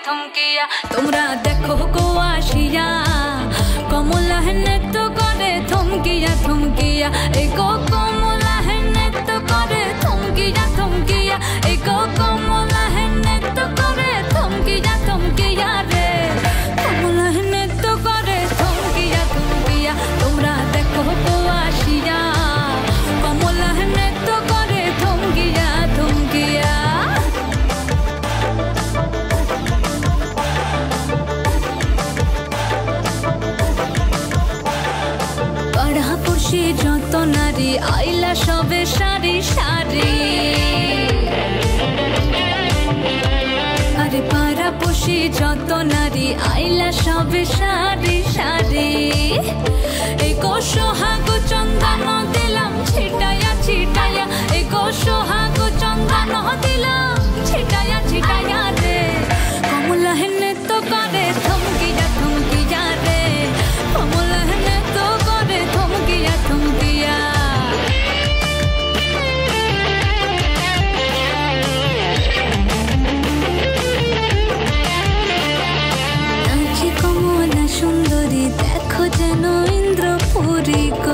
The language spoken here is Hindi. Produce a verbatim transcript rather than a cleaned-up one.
थमकिया তোমরা देखो गो आशिया कमला है तो करे थमकिया थमकिया एको कमला है तो करे थमकिया थमकिया एको कमला है तो करे थमकिया थमकिया रे कमला है तो करे थमकिया थमकिया তোমরা देखो गो आशिया कमला है तो करे थमकिया थमकिया যত নারী আইলা সবে সারি সারি আরে পাড়া পশি যত নারী আইলা সবে সারি সারি এই সোহাগ চন্দন দিলাম ছিটায়া ছিটায়া এই সোহাগ চন্দন দিলাম ছিটায়া ছিটায়া রে কমলা হেনে তো করে থমকিয়া থমকিয়া রে কমলা হেনে তো করে থমকিয়া থমকিয়া নাচি কমলা সুন্দরী দেখো যেন ইন্দ্রপুরী